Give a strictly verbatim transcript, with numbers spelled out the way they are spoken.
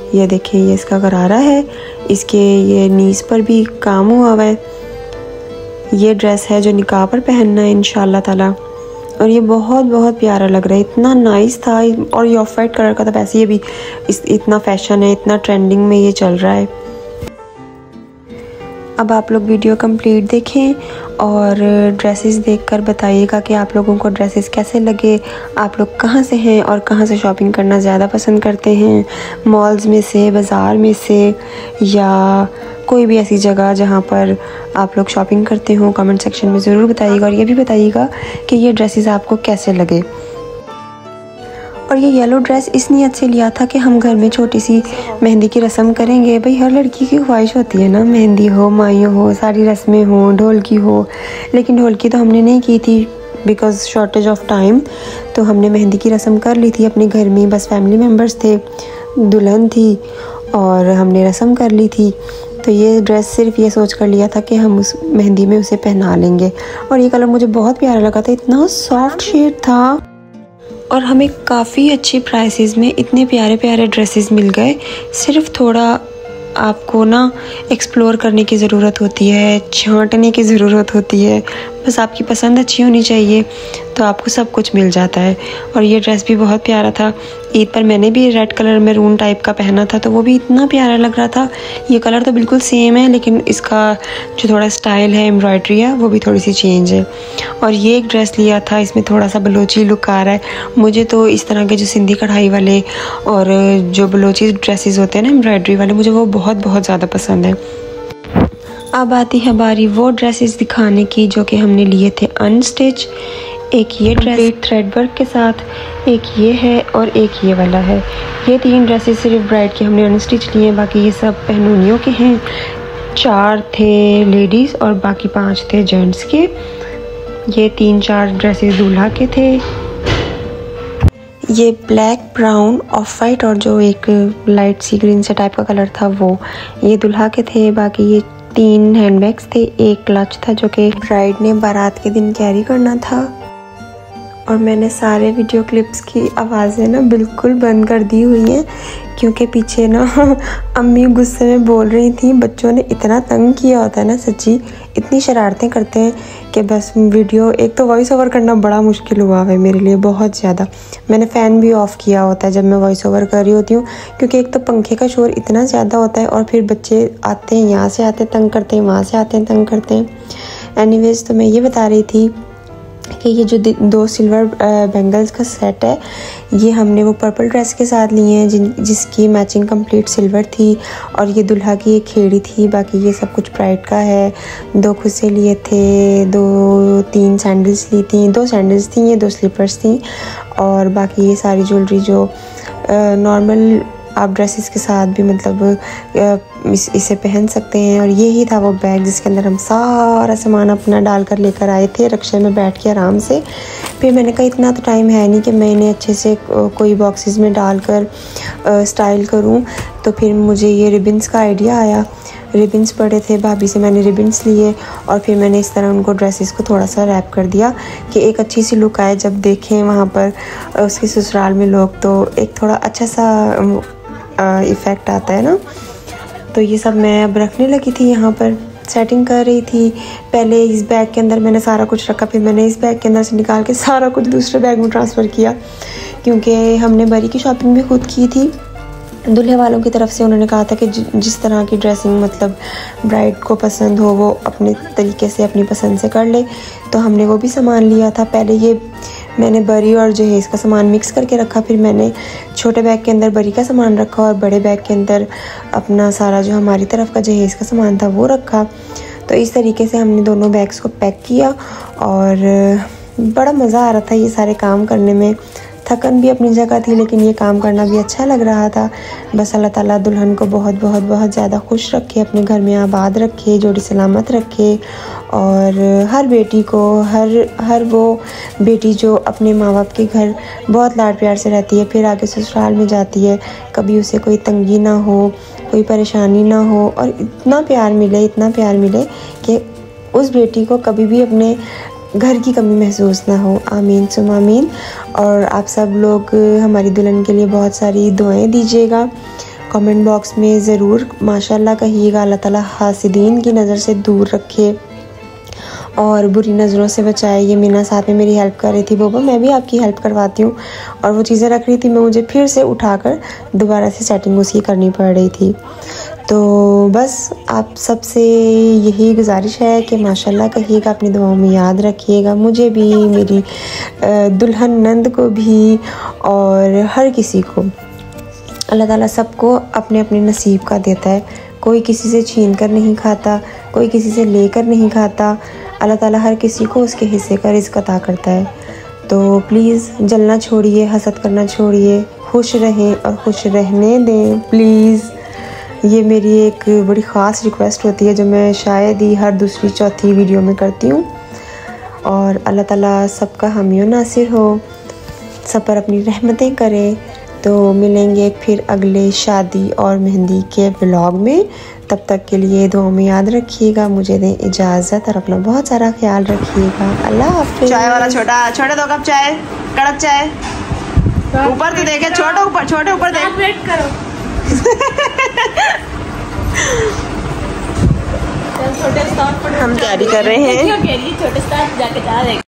ये देखिए, ये इसका गरारा है, इसके ये नीज पर भी काम हुआ हुआ है। ये ड्रेस है जो निकाह पर पहनना है इंशाल्लाह ताला, और ये बहुत बहुत प्यारा लग रहा है, इतना नाइस था। और ये ऑफ वाइट कलर का था, वैसे ये भी इस इतना फैशन है, इतना ट्रेंडिंग में ये चल रहा है। अब आप लोग वीडियो कंप्लीट देखें और ड्रेसेस देखकर बताइएगा कि आप लोगों को ड्रेसेस कैसे लगे, आप लोग कहाँ से हैं और कहाँ से शॉपिंग करना ज़्यादा पसंद करते हैं, मॉल्स में से, बाज़ार में से, या कोई भी ऐसी जगह जहाँ पर आप लोग शॉपिंग करते हो। कमेंट सेक्शन में ज़रूर बताइएगा, और ये भी बताइएगा कि ये ड्रेसेस आपको कैसे लगे। और ये येलो ड्रेस इस नियत से लिया था कि हम घर में छोटी सी मेहंदी की रस्म करेंगे। भाई हर लड़की की ख्वाहिश होती है ना, मेहंदी हो, माइयों हो, सारी रस्में हो, ढोलकी हो, लेकिन ढोलकी तो हमने नहीं की थी बिकॉज़ शॉर्टेज ऑफ टाइम। तो हमने मेहंदी की रस्म कर ली थी अपने घर में, बस फैमिली मेम्बर्स थे, दुल्हन थी और हमने रस्म कर ली थी। तो ये ड्रेस सिर्फ ये सोच कर लिया था कि हम उस मेहंदी में उसे पहना लेंगे। और ये कलर मुझे बहुत प्यारा लगा था, इतना सॉफ्ट शेड था, और हमें काफ़ी अच्छी प्राइसेस में इतने प्यारे प्यारे ड्रेसेस मिल गए। सिर्फ थोड़ा आपको ना एक्सप्लोर करने की ज़रूरत होती है, छांटने की ज़रूरत होती है, बस आपकी पसंद अच्छी होनी चाहिए तो आपको सब कुछ मिल जाता है। और ये ड्रेस भी बहुत प्यारा था। ईद पर मैंने भी रेड कलर मैरून टाइप का पहना था, तो वो भी इतना प्यारा लग रहा था। ये कलर तो बिल्कुल सेम है, लेकिन इसका जो थोड़ा स्टाइल है, एम्ब्रॉयडरी है, वो भी थोड़ी सी चेंज है। और ये एक ड्रेस लिया था, इसमें थोड़ा सा बलोची लुक आ रहा है। मुझे तो इस तरह के जो सिंधी कढ़ाई वाले और जो बलोची ड्रेसेस होते हैं ना एम्ब्रॉयडरी वाले, मुझे वो बहुत बहुत ज़्यादा पसंद है। अब आती है बारी वो ड्रेसेस दिखाने की जो कि हमने लिए थे अनस्टिच। एक ये ड्रेस थ्रेड वर्क के साथ, एक ये है और एक ये वाला है। ये तीन ड्रेसेस सिर्फ ब्राइड के हमने अनस्टिच लिए हैं, बाकी ये सब पहनूनियों के हैं। चार थे लेडीज़ और बाकी पांच थे जेंट्स के। ये तीन चार ड्रेसेस दूल्हा के थे। ये ब्लैक, ब्राउन, ऑफ वाइट और जो एक लाइट सी ग्रीन से टाइप का कलर था वो ये दूल्हा के थे। बाकी ये तीन हैंडबैग्स थे, एक क्लच था जो कि ब्राइड ने बारात के दिन कैरी करना था। और मैंने सारे वीडियो क्लिप्स की आवाज़ें ना बिल्कुल बंद कर दी हुई हैं, क्योंकि पीछे ना अम्मी गुस्से में बोल रही थी। बच्चों ने इतना तंग किया होता है ना, सच्ची इतनी शरारतें करते हैं कि बस वीडियो, एक तो वॉइस ओवर करना बड़ा मुश्किल हुआ है मेरे लिए बहुत ज़्यादा। मैंने फ़ैन भी ऑफ़ किया होता है जब मैं वॉइस ओवर कर रही होती हूँ, क्योंकि एक तो पंखे का शोर इतना ज़्यादा होता है और फिर बच्चे आते हैं, यहाँ से आते हैं तंग करते हैं, वहाँ से आते हैं तंग करते हैं। एनीवेज, तो मैं ये बता रही थी कि ये जो दो सिल्वर बैंगल्स का सेट है, ये हमने वो पर्पल ड्रेस के साथ लिए हैं जिन जिसकी मैचिंग कंप्लीट सिल्वर थी, और ये दुल्हा की एक खेड़ी थी। बाकी ये सब कुछ ब्राइड का है। दो खुसे लिए थे, दो तीन सैंडल्स ली थी, दो सैंडल्स थी, ये दो स्लीपर्स थी, और बाकी ये सारी ज्वेलरी जो नॉर्मल आप ड्रेसेस के साथ भी मतलब इस इसे पहन सकते हैं। और यही था वो बैग जिसके अंदर हम सारा सामान अपना डाल कर लेकर आए थे रिक्शे में बैठ के आराम से। फिर मैंने कहा इतना तो टाइम है नहीं कि मैं इन्हें अच्छे से कोई बॉक्सेस में डालकर स्टाइल करूं, तो फिर मुझे ये रिबन्स का आइडिया आया। रिबन्स पड़े थे, भाभी से मैंने रिबन्स लिए और फिर मैंने इस तरह उनको ड्रेसेस को थोड़ा सा रैप कर दिया कि एक अच्छी सी लुक आए। जब देखें वहाँ पर उसके ससुराल में लोग, तो एक थोड़ा अच्छा सा इफ़ेक्ट आता है ना। तो ये सब मैं अब रखने लगी थी, यहाँ पर सेटिंग कर रही थी। पहले इस बैग के अंदर मैंने सारा कुछ रखा, फिर मैंने इस बैग के अंदर से निकाल के सारा कुछ दूसरे बैग में ट्रांसफ़र किया, क्योंकि हमने बरी की शॉपिंग भी खुद की थी। दूल्हे वालों की तरफ से उन्होंने कहा था कि जिस तरह की ड्रेसिंग मतलब ब्राइड को पसंद हो वो अपने तरीके से अपनी पसंद से कर ले, तो हमने वो भी सामान लिया था। पहले ये मैंने बरी और जहेज़ का सामान मिक्स करके रखा, फिर मैंने छोटे बैग के अंदर बरी का सामान रखा और बड़े बैग के अंदर अपना सारा जो हमारी तरफ का जहेज़ का सामान था वो रखा। तो इस तरीके से हमने दोनों बैग्स को पैक किया और बड़ा मज़ा आ रहा था ये सारे काम करने में। थकन भी अपनी जगह थी, लेकिन ये काम करना भी अच्छा लग रहा था। बस अल्लाह ताला दुल्हन को बहुत बहुत बहुत ज़्यादा खुश रखे, अपने घर में आबाद रखे, जोड़ी सलामत रखे। और हर बेटी को, हर हर वो बेटी जो अपने माँ बाप के घर बहुत लाड प्यार से रहती है, फिर आगे ससुराल में जाती है, कभी उसे कोई तंगी ना हो, कोई परेशानी ना हो, और इतना प्यार मिले, इतना प्यार मिले कि उस बेटी को कभी भी अपने घर की कमी महसूस ना हो। आमीन सुम आमीन। और आप सब लोग हमारी दुल्हन के लिए बहुत सारी दुआएं दीजिएगा। कमेंट बॉक्स में ज़रूर माशाल्लाह कहिएगा। अल्लाह ताला हासिदीन की नज़र से दूर रखे और बुरी नज़रों से बचाए। ये मीना साथ में मेरी हेल्प कर रही थी, बोबा मैं भी आपकी हेल्प करवाती हूँ, और वो चीज़ें रख रही थी, मैं मुझे फिर से उठाकर दोबारा से सेटिंग उसकी करनी पड़ रही थी। तो बस आप सबसे यही गुजारिश है कि माशाल्लाह कहिएगा, अपनी दुआओं में याद रखिएगा, मुझे भी, मेरी दुल्हन नंद को भी, और हर किसी को। अल्लाह ताला सबको अपने अपने नसीब का देता है, कोई किसी से छीन कर नहीं खाता, कोई किसी से लेकर नहीं खाता। अल्लाह ताला हर किसी को उसके हिस्से का रिज़्क अता करता है। तो प्लीज़ जलना छोड़िए, हसद करना छोड़िए, खुश रहें और खुश रहने दें प्लीज़। ये मेरी एक बड़ी ख़ास रिक्वेस्ट होती है जो मैं शायद ही हर दूसरी चौथी वीडियो में करती हूँ। और अल्लाह ताला सबका हामी नासिर हो, सब पर अपनी रहमतें करे। तो मिलेंगे फिर अगले शादी और मेहंदी के ब्लॉग में। तब तक के लिए दुआ में याद रखिएगा, मुझे दें इजाज़त और अपना बहुत सारा ख्याल रखिएगा। अल्लाह हाफ़िज़। चाय वाला छोटा छोटे दो कप चाय, कड़क चाय। ऊपर तो देखे, छोटे ऊपर, छोटे ऊपर देख। वेट करो। हम तैयारी कर रहे हैं। छोटे स्टाफ जाके जा रहे